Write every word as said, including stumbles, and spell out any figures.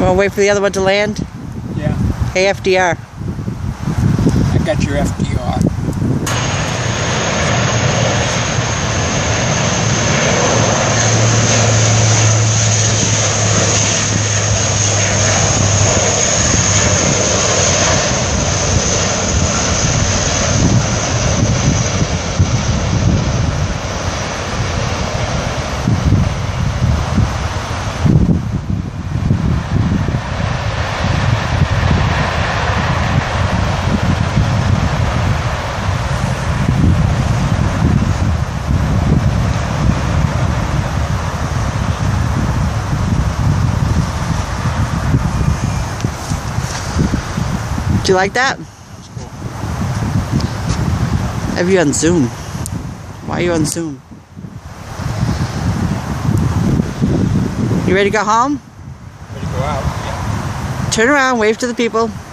Want to wait for the other one to land? Yeah. Hey, F D R. I got your F D R. Do you like that? That's cool. Have you on Zoom? Why are you on Zoom? You ready to go home? Ready to go out? Yeah. Turn around, wave to the people.